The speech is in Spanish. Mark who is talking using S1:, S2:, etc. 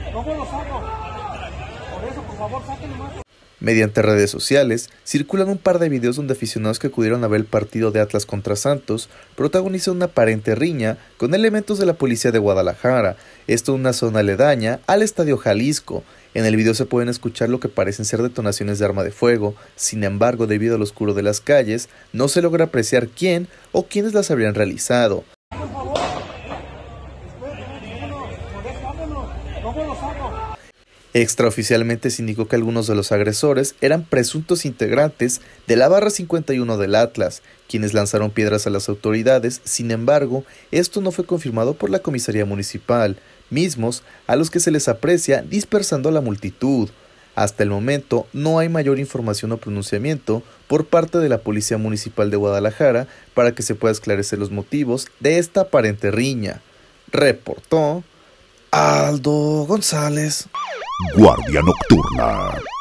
S1: ¿Cómo lo saco? Por eso, por favor, sáquenlo más.
S2: Mediante redes sociales, circulan un par de videos donde aficionados que acudieron a ver el partido de Atlas contra Santos protagonizan una aparente riña con elementos de la policía de Guadalajara, esto en una zona aledaña al Estadio Jalisco. En el video se pueden escuchar lo que parecen ser detonaciones de arma de fuego, sin embargo, debido al oscuro de las calles, no se logra apreciar quién o quiénes las habrían realizado.
S1: Por favor, ¿cómo lo saco?
S2: Extraoficialmente se indicó que algunos de los agresores eran presuntos integrantes de la barra 51 del Atlas, quienes lanzaron piedras a las autoridades. Sin embargo, esto no fue confirmado por la comisaría municipal, mismos a los que se les aprecia dispersando a la multitud. Hasta el momento no hay mayor información o pronunciamiento por parte de la Policía Municipal de Guadalajara para que se pueda esclarecer los motivos de esta aparente riña. Reportó Aldo González.
S3: Guardia Nocturna.